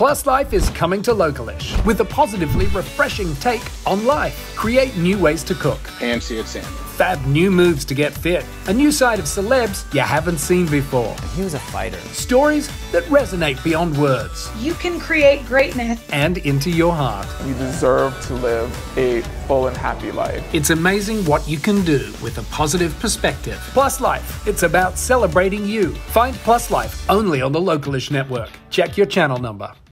Plus Life is coming to Localish with a positively refreshing take on life. Create new ways to cook. AMC at Sam. Fab new moves to get fit. A new side of celebs you haven't seen before. He was a fighter. Stories that resonate beyond words. You can create greatness. And into your heart. You deserve to live a full and happy life. It's amazing what you can do with a positive perspective. Plus Life, it's about celebrating you. Find Plus Life only on the Localish network. Check your channel number.